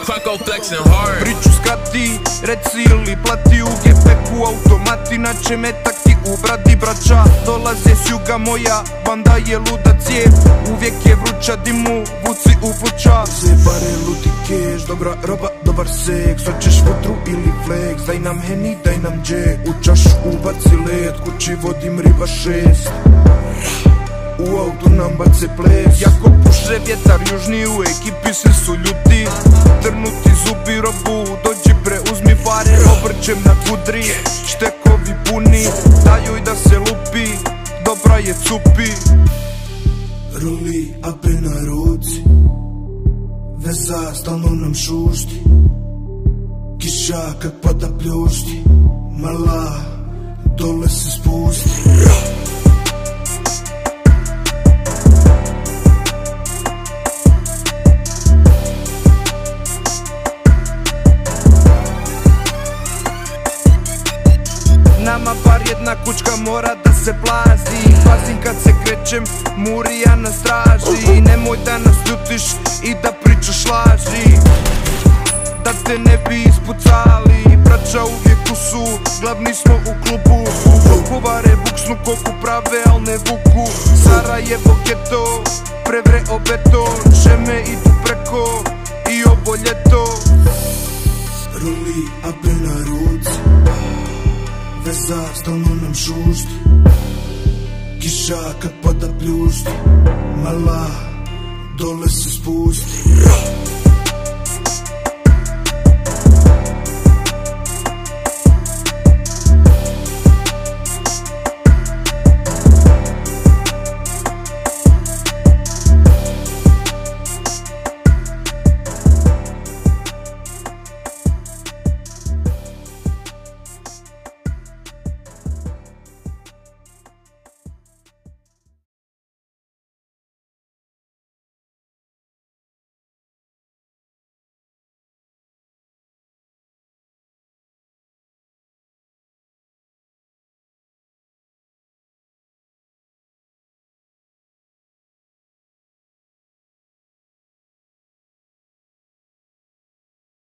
Quaco flexing hard. Priču skrati, reci ili plati u gepeku automat, inače metak ti u bradi. Braća dolaze s juga, moja banda je luda cijev, uvijek je vruća, dimu vuci u pluća. Se bare ludi keš, dobra roba, dobar seks, hoćeš vatru ili flex, daj nam heni, daj nam džek, u čašu ubaci led, kući vodim riba 6, u autu nam bace ples. Jako puše vjetar južni, u ekipi svi su ljuti, trnuti zubi robu, dođi preuzmi pare, obrćem na kudri, štekovi puni, daju da se lupi, dobra je cupi. Ruli ape na ruci, veza stalno nam šušti, kiša kad pada pljušti, mala dole se spusti. Nama bar jedna kućka mora da se plazi, pazim kad se krećem, Murija na straži. Nemoj da nas ljutiš i da pričaš laži, da te ne bi ispucali. Braća uvijek tu su, glavni smo u klubu, Vukovare buksnu koku prave, al ne vuku. Sarajevo geto, prevre o beton, šeme idu preko i ovo ljeto. Ruli ape na ruci, veza stalno nam šušti, kiša kad pada pljušti, mala dole se spusti.